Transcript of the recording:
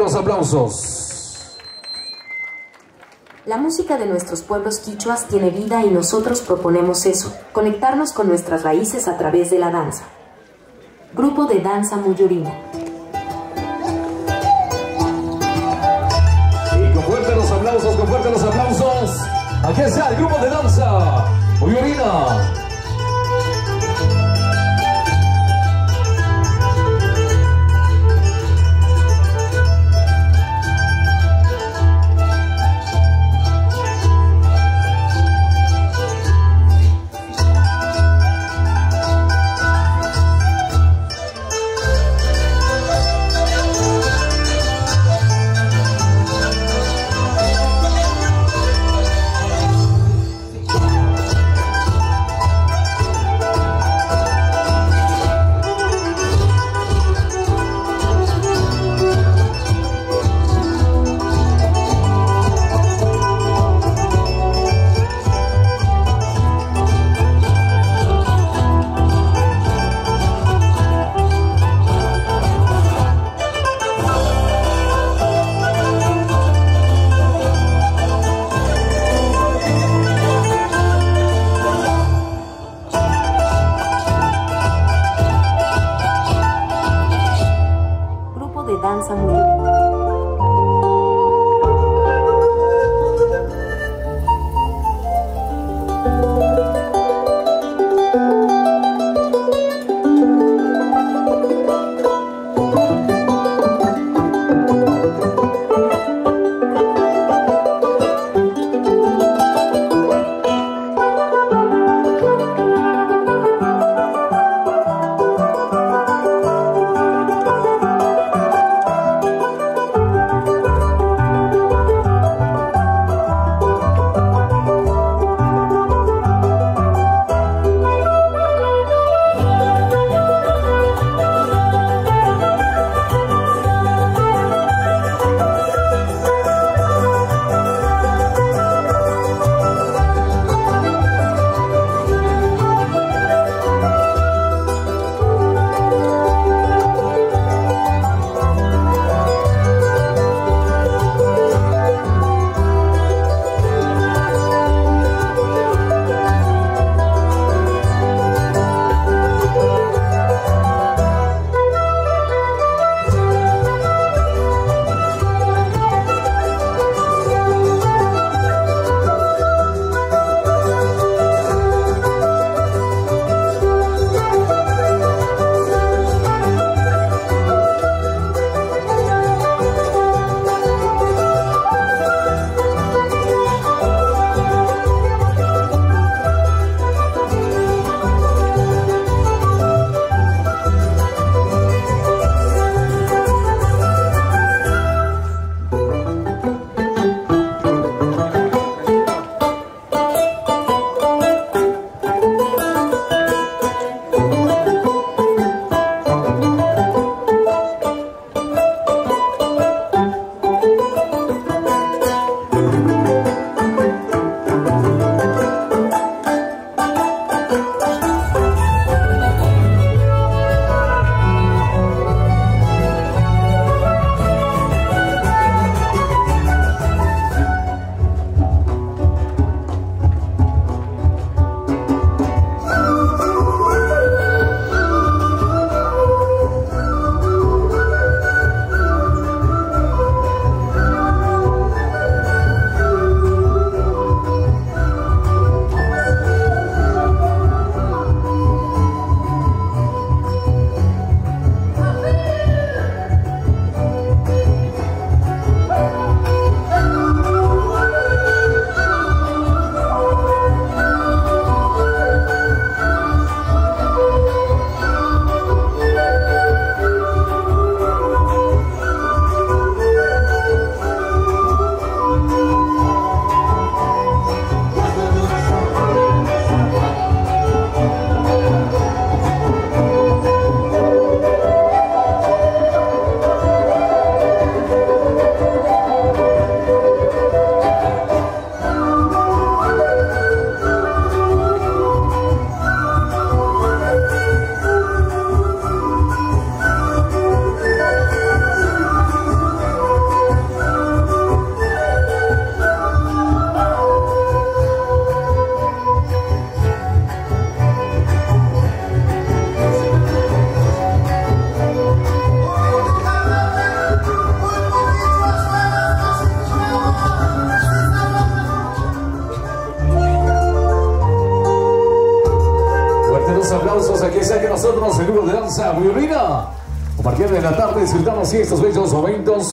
los aplausos. La música de nuestros pueblos quichuas tiene vida y nosotros proponemos eso, conectarnos con nuestras raíces a través de la danza. Grupo de Danza Muyurina. Y con fuerte los aplausos, con fuerte los aplausos. Aquí está el grupo de danza Muyurina. Danza Muyurina. los aplausos a que sea que nosotros, el grupo de danza Violina, compartiendo en la tarde, disfrutamos estos bellos momentos.